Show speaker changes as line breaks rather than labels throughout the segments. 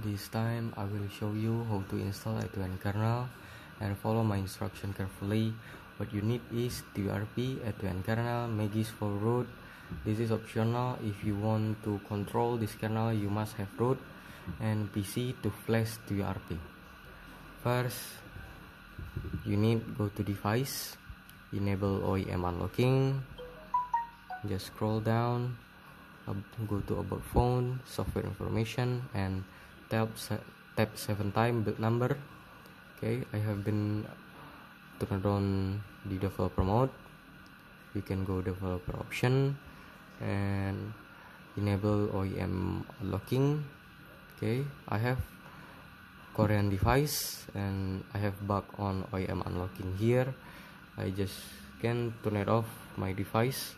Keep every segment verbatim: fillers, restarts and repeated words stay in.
This time I will show you how to install A two N kernel and follow my instruction carefully. What you need is T U R P, A two N kernel, Magis for root. This is optional. If you want to control this kernel, you must have root and P C to flash T U R P. First, you need go to device, enable O E M unlocking, just scroll down, go to about phone, software information, and tap tap seven time build number. Okay, I have been turned on the developer mode. You can go developer option and enable O E M unlocking. Okay, I have Korean device and I have bug on O E M unlocking here. I just can turn it off my device.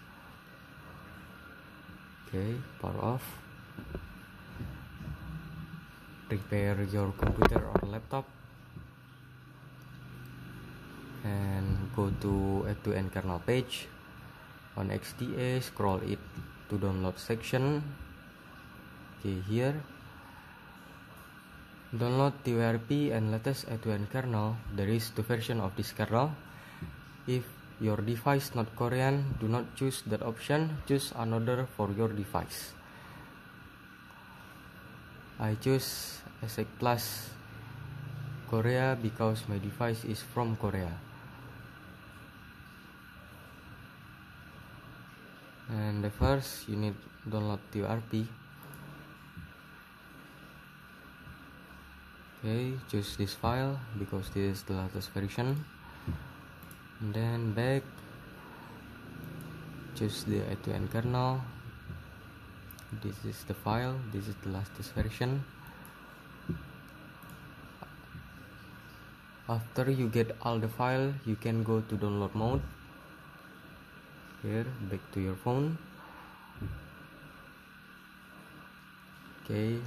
Okay, power off. Prepare your computer or laptop and go to A two N kernel page. On X D A, scroll it to download section. Okay, here download T U R P and latest A two N kernel. There is two version of this kernel. If your device not Korean, do not choose that option, choose another for your device. I choose S X Plus Korea because my device is from Korea. And the first, you need download T U R P. Okay, choose this file because this is the latest version. And then back, choose the A two N kernel. This is the file, this is the latest version. After you get all the file, you can go to download mode. Here, back to your phone. Okay,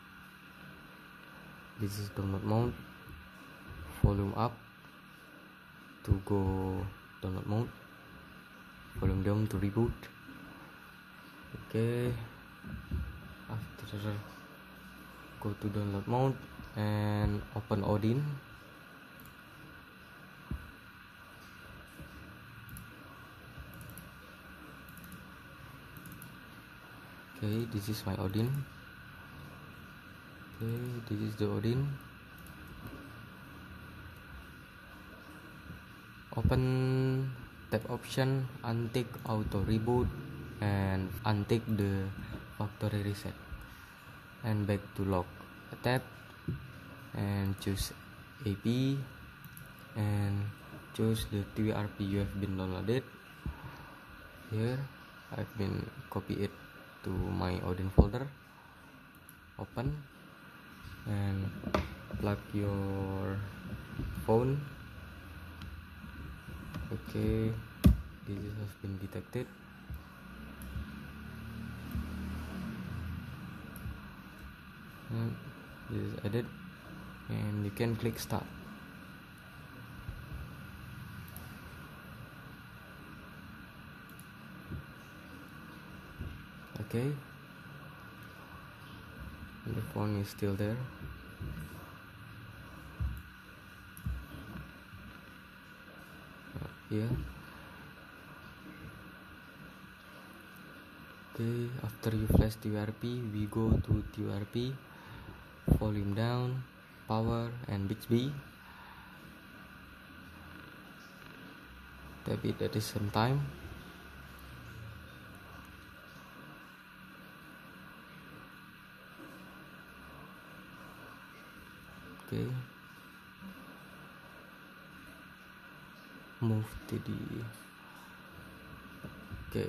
this is download mode. Volume up to go download mode. Volume down to reboot. Okay, after go to download mode and open Odin. Okay, this is my Odin. Okay, this is the Odin. Open tab option, untick auto reboot and untick the factory reset, and back to log tab and choose A P and choose the T U R P you have been downloaded. Here I've been copy it to my Odin folder. Open and plug your phone. Okay, this has been detected. And this is added, and you can click start. Okay, the phone is still there. Here. Okay, after you flash T U R P, we go to T U R P, volume down, power, and Bixby. Tap it at the same time. Okay, move to the okay,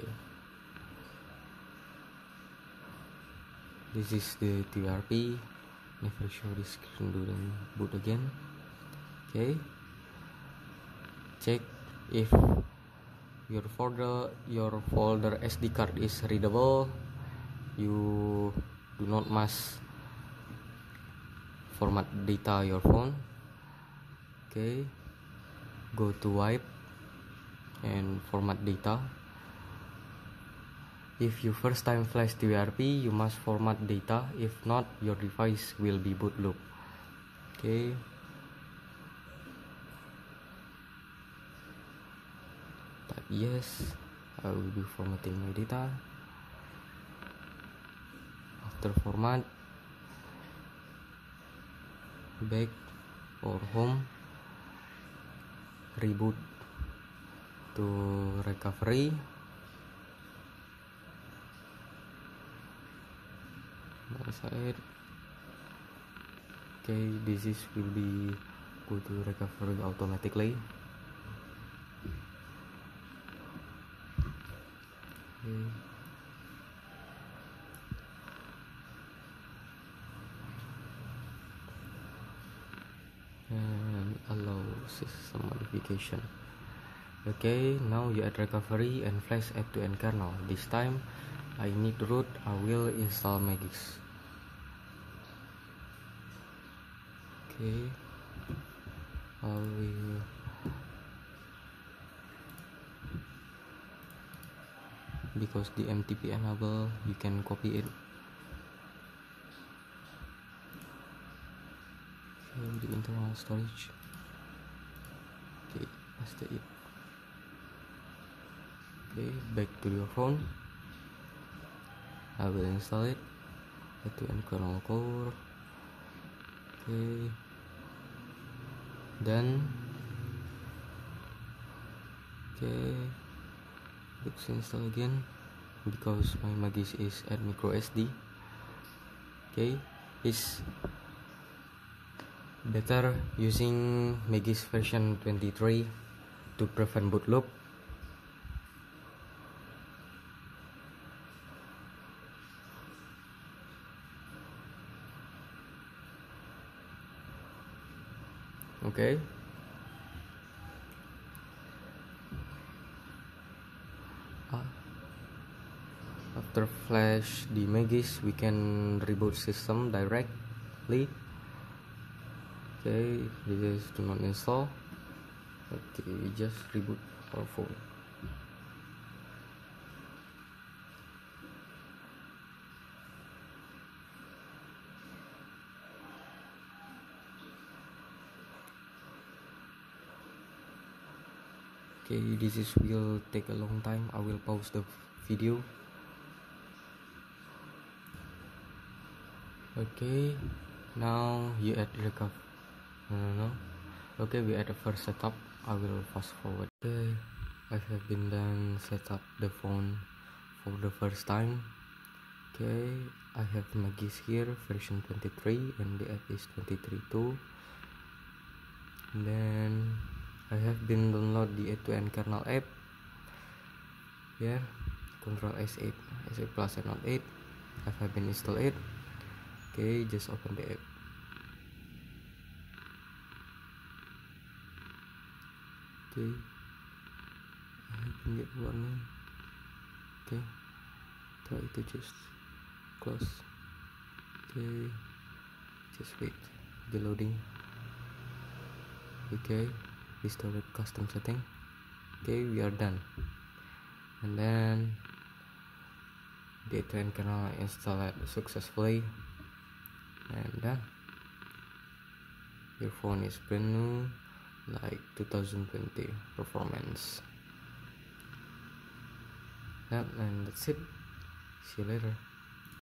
this is the T U R P. Never show this screen during boot again. Okay, check if your folder your folder S D card is readable. You do not must format data your phone. Okay, go to wipe and format data. If you first time flash T V R P, you must format data. If not, your device will be boot loop. Okay. Type yes. I will be formatting my data. After format, back or home, reboot to recovery. Side. Okay, this is will be go to recovery automatically. Okay. And allow system modification. Okay, now you add recovery and flash add to end kernel. This time I need root. I will install Magix. Okay, I will because the M T P enable, you can copy it. Okay, the internal storage. Okay, paste it. Okay, back to your phone. I will install it. Add to end kernel core. Okay. Then okay, let's install again because my Magix is at micro S D. Okay, it's better using Magix version twenty-three to prevent boot loop. Okay. Uh, after flash the Magix, we can reboot system directly. Okay, this is do not install. Okay, we just reboot our phone. Okay, this is will take a long time. I will pause the video. Okay, now you add recover. No, no, no. Okay, we add the first setup. I will fast forward. Okay, I have been done set up the phone for the first time. Okay, I have Magix here version twenty-three and the app is twenty-three too. And then I have been download the end to end kernel app. Here, Control S eight, S eight plus and not eight. I have been installed it. Okay, just open the app. Okay, I can get warning. Okay, try to just close. Okay, just wait the loading. Okay, restore custom setting. Okay, we are done. And then the end to end kernel installed successfully and done. Your phone is brand new, like two thousand twenty performance. Yep, and that's it. See you later.